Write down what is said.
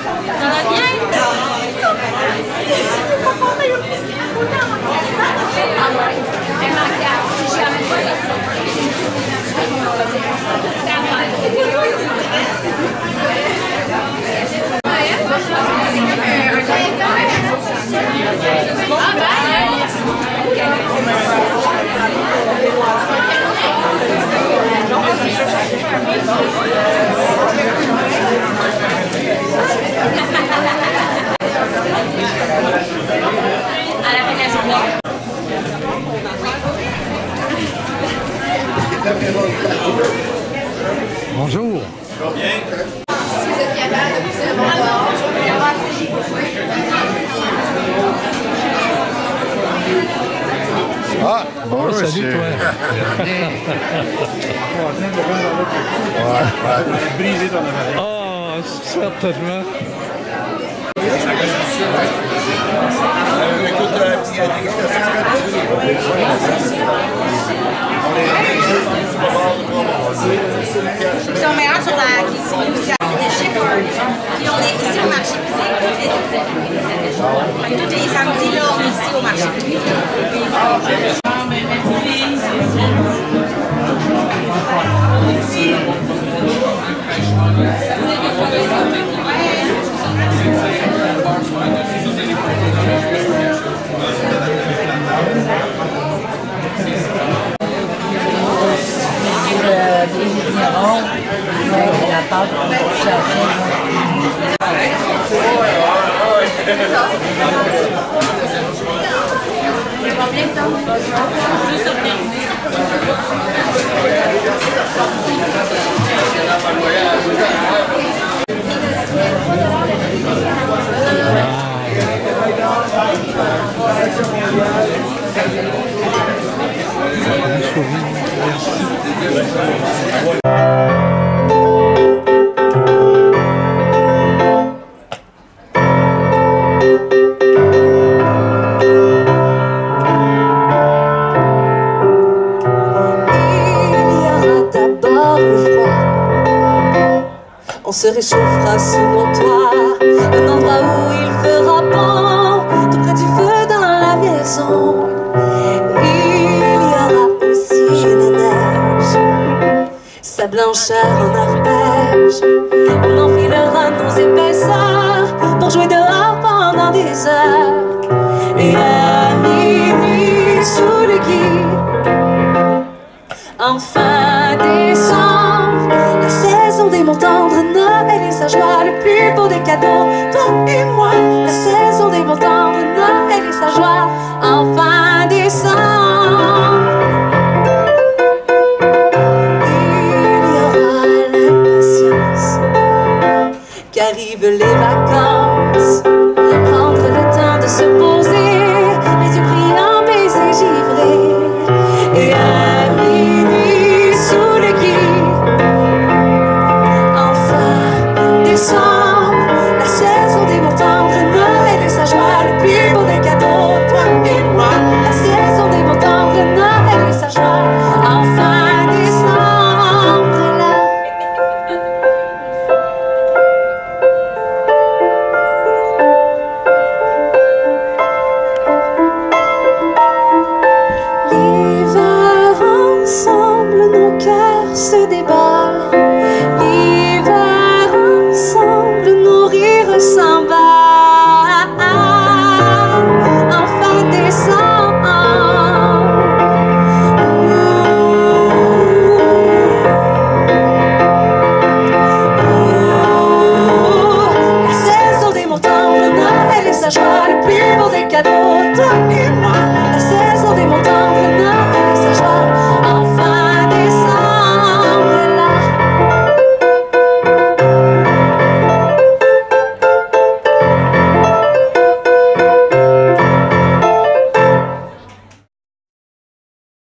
Ça va bien? Bonjour. Ça va bien? Si vous êtes capable de pousser le bon bord, Ah, bonjour, salut monsieur. toi. Brisé ton appareil. Ah, certainement. Écoute, il y a des Ils sont meilleurs sur la cuisine aussi à des chiffres. Puis on est ici au marché. Tous les samedis, là, on est ici au marché. La pâte pour le coucher On se réchauffera sous mon toit, un endroit où il fera bon, tout près du feu dans la maison. Il y aura aussi la neige, sa blancheur en arpège. On enfilera nos épaisseurs pour jouer dehors pendant des heures. Et à minuit sous le gui, en fin décembre, la saison des mots tendres, Noël et sa joie, le plus beau des cadeaux, toi et moi. La saison des mots tendres, Noël et sa joie, en fin décembre. Il y aura l'impatience qu'arrivent les vacances.